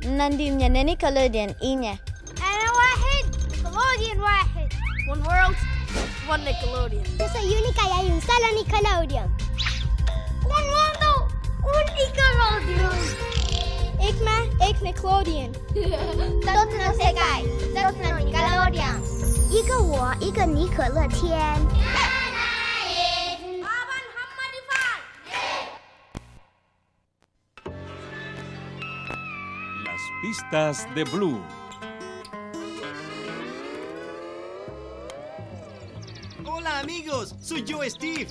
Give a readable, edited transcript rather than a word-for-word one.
ننديم نيكلوديان إينيا. أنا واحد نيكلوديان واحد. One world, one Nickelodeon. Yo soy única y hay un solo Nickelodeon. Un mundo, un Nickelodeon. Ik Nickelodeon. 都是世界，都是 Nickelodeon。一个我，一个尼可乐天。 Las pistas de Blue. Hola amigos, soy yo Steve.